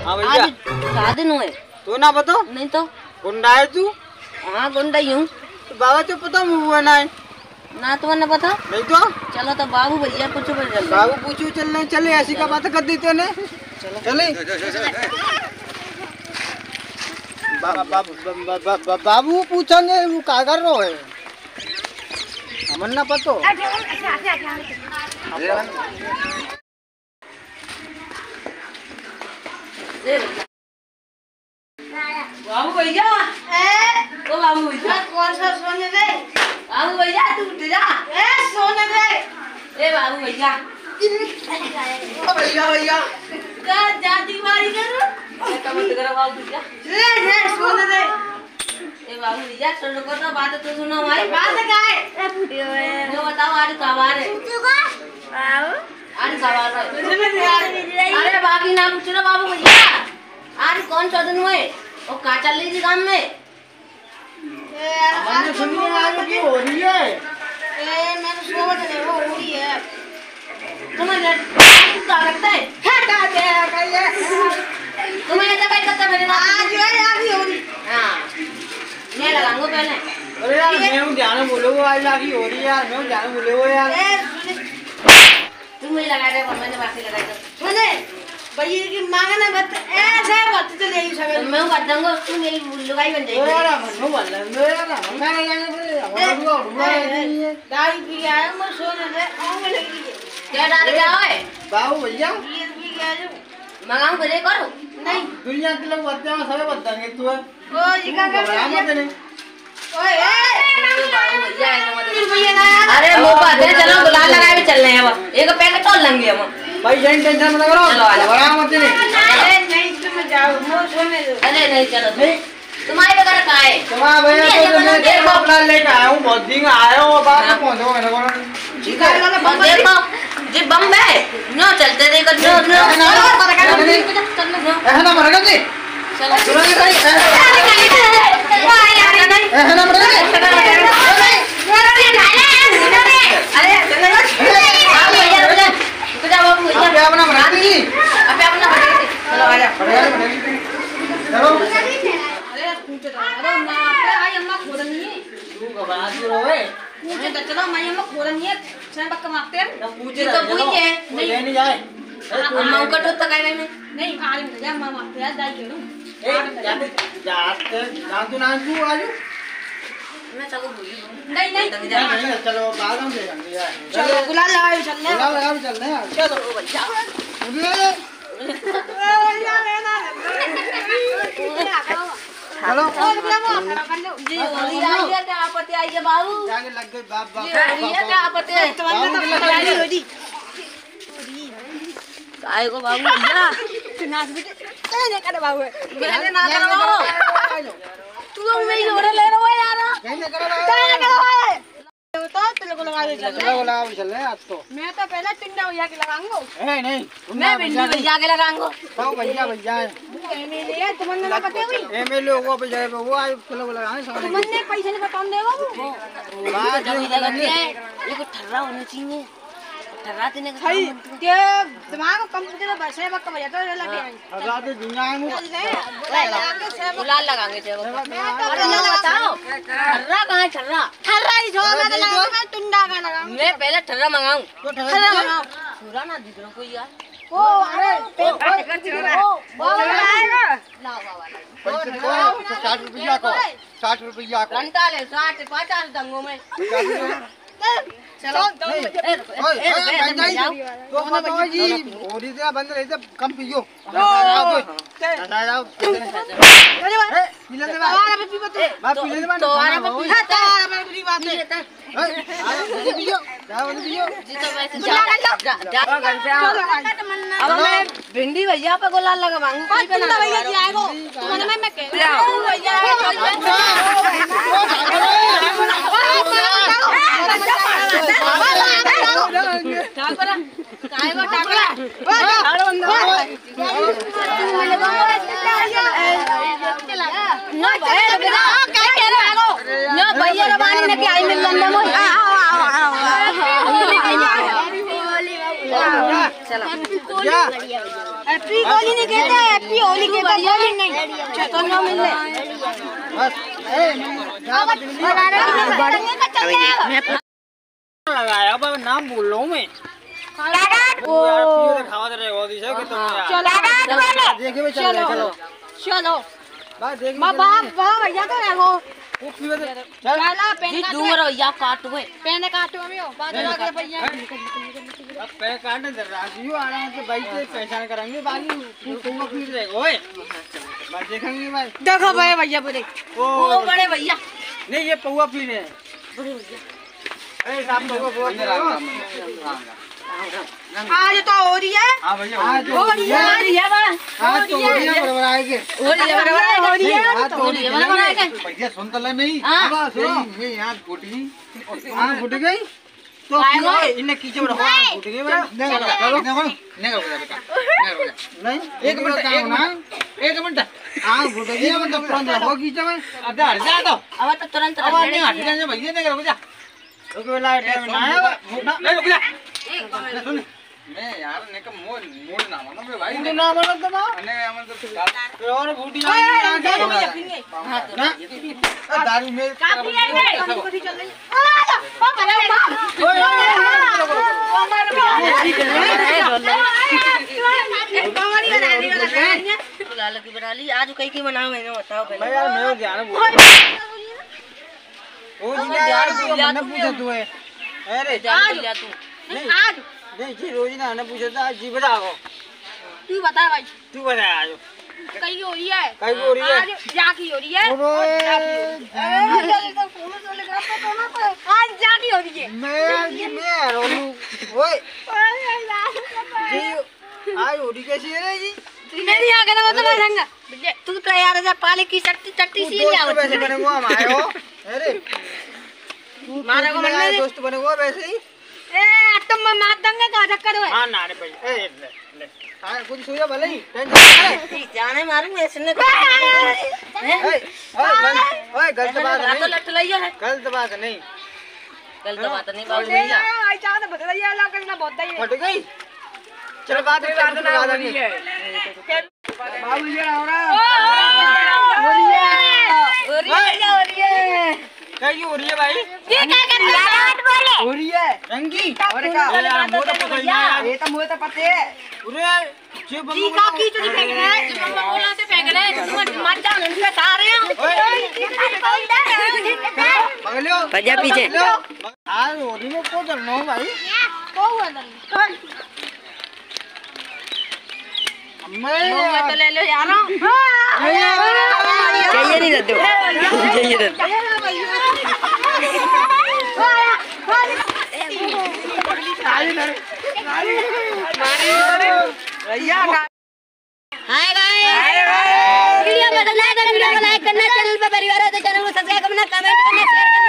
हाँ भैया शादी नु है तो ना बताओ नहीं तो गुंडा है तू। हाँ गुंडा ही हूँ। तो बाबा तो पता मुँह ना है ना तुम्हें पता नहीं तो चलो तो बाबू भैया कुछ बाबू पूछू चलने चले ऐसी का बात कर देते ने चले बाबू पूछेंगे वो क्या कर रहा है हमन ना पतो बाबू भैया ओ बाबू भैया कौन सा सोने दे बाबू भैया तू उठ जा सोने दे ए बाबू भैया भैया भैया क्या जाती मारी करो मत करो बाबू भैया ले सोने दे ए बाबू भैया सुनो को तो बात तो सुनो हमारी बात क्या है वो बताओ आज खबर है आज खबर है अरे बाकी ना पूछो ना बाबू भैया आज कौन सा दिन हुए और कहाँ चल रही थी काम में हमने सुनी आज की हो रही है मैंने सोच रही हो रही है तुम्हें क्या लगता है हटा दे कहिए तुम्हें ऐसा क्या करता मेरे साथ आज हो रही हाँ मैं लगाऊंगा पहले अरे यार मैं हूँ ध्यान बोलो वो आज लागी हो रही है यार मैं हूँ ध्यान बोले वो यार तुम ही लगा रहे हो मैंने बाकी लगाई तो सुने भैया की मांगना मत ऐसे मत चले यही सब मैं कर दूंगा तुम यही लुगाई बन जाएगी यार हम बोल रहे हैं यार हम क्या करेंगे हमारा हुआ है दारू पी आया मैं सोने दे आऊंगा लगी क्या डाल के आओ है बाबू भैया ये पी गया जो मंगाऊं करे करो नहीं दुनिया के लोग बताते हैं सब बताएंगे तू ओ जी का मत नहीं ओए बाबू भैया ऐसा मत अरे मौका दे चलो गुलाल लगाए भी चल रहे हैं अब एक पैकेट तोड़ लेंगे हम भाई जैन टेंशन मत करो चलो बड़ा मत नहीं अरे नहीं तुम जाओ मो सोने दो अरे नहीं चलो नहीं तुम्हारे वगैरह कहाँ है तुम्हारा भैया तो मैं देखो अपना लेके आया हूँ बहुत दिन आया हूँ बात में पहुँचो मेरे को ठीक है देखो जी बम है नो चलते देखो नो नो है ना मरेगा जी चलो तुरंत करी है ना मरेगा अरे अपना बनाती अपना बढ़ेगी चलो आ जा चलो अरे पूछो अरे ना पे आई अम्मा खोद नहीं है तू घबरा क्यों रहे पूछे तो चलो मैं अम्मा खोद नहीं है sen बक्का मारते हैं तो पूछे तो पूछे नहीं नहीं जाए अम्मा को तो तक आई में नहीं आ रही मुझे अम्मा मारते हैं दाई के लो जाते तू ना तू आजू मैं चलो भूली नहीं नहीं चलो बाद में देंगे यार चलो गुलाल लगाओ चलने गुलाल लगाओ चलने यार चलो भैया चलो जी होली आई है क्या आपत्ति आई है बाबू जाके लग गए बाप बाप होली है क्या आपत्ति है तुम्हारे तो तैयारी हो जी काय को बाबू भैया नाच भी नहीं करे बाबू मैंने ना करो तू मैं ही ओरे ले रहा है यार नहीं करो तो तेरे को लगा दे चल रहे आज तो मैं तो पहले टिंडा भैया के लगाऊंगा ए नहीं मैं भिंडी भैया के लगाऊंगा तो भैया भैया एमएलए तुमने ना पता हुई एमएलए को पे जाए वो आज चलो लगाने सब तुमने पैसे नहीं बताऊं देगा वो बात जब लगाती है ये को ठर्रा होना चाहिए ठर्रा देने का भाई के दिमाग कंप्यूटर में बसे वक्त बजा तो लगे अगला तो दुनिया में गुलाल लगाएंगे चलो अरे ना बताओ ठर्रा कहां है ठर्रा ठर्रा ही छोड़ मैं लगा मैं टुंडा का लगा मैं पहले ठर्रा मंगाऊं तो ठर्रा लगाओ पूरा ना दिख रहा कोई यार ओ अरे वो आएगा लाओ बाबा 60 रुपया को 60 रुपया को घंटा ले 60 50 दंगों में चलो तो बताओ जी होली से बंद रही थे कम पियो पीले दे बाप पीले दे तो आने पे पियो पियो जी तो वैसे जा अब मैं भिंडी भैया पे गुलाल लगाऊंगा कोई पे ना भैया जी आएगा तुमने मैं कह भैया हैप्पी होली नहीं कहते, हैप्पी होली कहते हैं, होली नहीं। तो नो मिल ले बस लगाया अब नाम बोल रहा हूँ मैं। खावा दे रहे हो दिशा कि तुम यार देखिए चलो चलो चलो बात देख बाप भैया तो रहो चल जी दूर भैया काटो पहने काटो में हो बात लगा भैया अब पैर काटने दे राजू आराम से भाई से पहचान करेंगे बाकी तुम फिर रहेगा ओए बात देखेंगे भाई देखो भाई भैया बोले वो बड़े भैया नहीं ये पौवा पी रहे हैं बड़े भैया अरे साहब को बहुत आज तो हो रही है। हां भैया आज हो रही है आज तो हो रही है बड़बड़ाएंगे हो रही है आज तो हो रही है भैया सुन तो ले नहीं अब सुनो मैं यहां फूट गई हां फूट गई तो इन्हें कीचे में रखो फूट गई भाई नहीं एक मिनट एक मिनट हां फूट गई मतलब तुरंत रखो कीचे में अब हट जा तो अब तो तुरंत अब नहीं हट जाने भैया नहीं रुक जा रुक वाला टाइम ना आया नहीं रुक जा सुन मैं यार ने का मूड ना मानो मैं भाई ना मानो तो ना ने मन तो और बूटी आ ना दारू में काफी है नहीं चल रही लाल की बना ली आज कई की बनाओ मैंने बताओ पहले यार मैं ध्यान बोल ओ जी यार मैंने पूछा तू है अरे आज लिया तू आज नहीं जी रोज ना ने पूछा था जी बताओ तू बता भाई तू बता आज कई हो रही है कई हो रही है आज जाकी हो रही है आज जाकी हो रही है मैं रोलू ओए जी आज हो रही कैसी है रे जी मेरी आगे ना मतलब संग तू तो यार जा पाले की शक्ति चट्टी सी ले आओ वैसे बने हुआ हमारे हो अरे मारे को मन में दोस्त बने हुआ वैसे ही ए तुम मार देंगे का चक्कर है हां ना रे भाई ए ले हां कुछ सोया भले ही टेंशन जाने मारूं ऐसे न ओए गलत बात तो नहीं लट लिया है गलत बात नहीं गलत बात नहीं बाबू भैया आई चाह तो बदल दिया ला करना बहुत ही फट गई चलो बात करना है बाबू जी आ रहा हो रही है क्या हो रही है भाई ये क्या कर रहा है बोले हो रही है रंगी और क्या यार मुंह तो पता ही नहीं ये तो मुंह तो पता है अरे जी का की चुरी फेंक रहा है बम्बा बोला से फेंक रहा है तुम मत जाओ उनके सारे पगलियो भैया पीछे आज होली में को चलना हो भाई को हुआ अंदर मैं तो ले लो यार चाहिए नहीं दो चाहिए दो हाय गाइस वीडियो को लाइक करना चैनल पर परिवार हो तो चैनल को सब्सक्राइब करना कमेंट करना शेयर करना